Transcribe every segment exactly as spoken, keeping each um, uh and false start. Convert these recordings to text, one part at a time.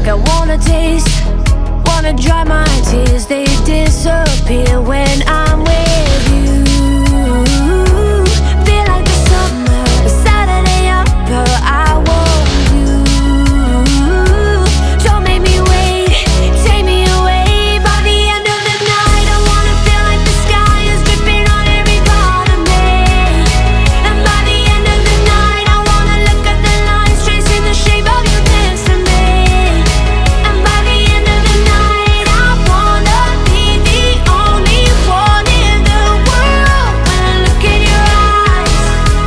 I wanna taste, wanna dry my tears. They disappear when I'm with you. Feel like the summer, a Saturday upper. I want you. Don't make me wait, take me away. By the end of the night, I wanna feel like the sky is dripping on every part of me. And by the end of the night, I wanna look at the lines tracing the shape of your dance to me. And by the end of the night, I wanna be the only one in the world. When I look in your eyes,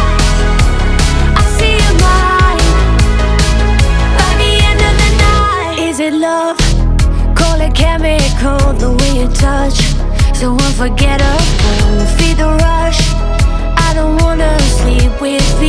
I see you're mine. By the end of the night, is it love? Call it chemical, the way you touch, so unforgettable. Feed the rush, I don't wanna sleep with